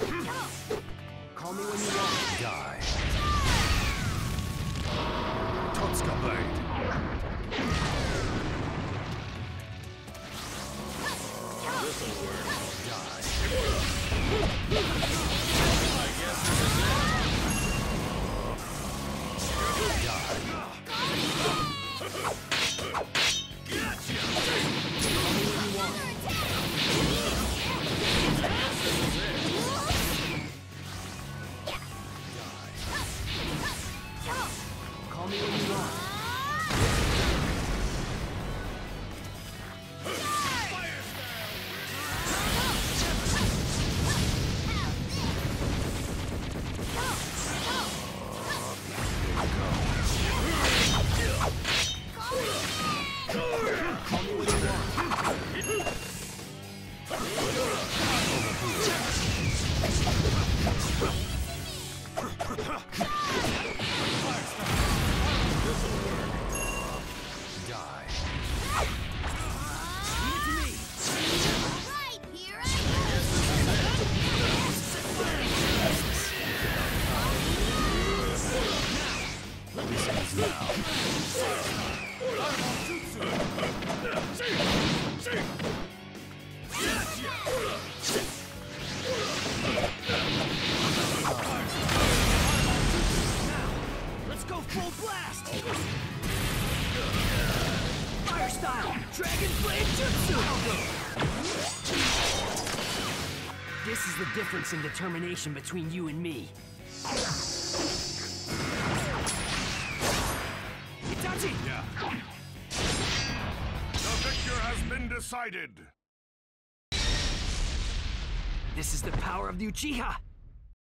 Call me when you want. Die. Totsuka Blade. This'll work. Die. I guess this is it. Gotcha! Call me when you want. Let's go full blast! Fire style! Dragon Blade Jutsu! This is the difference in determination between you and me. Itachi! Yeah. The victor has been decided. This is the power of the Uchiha!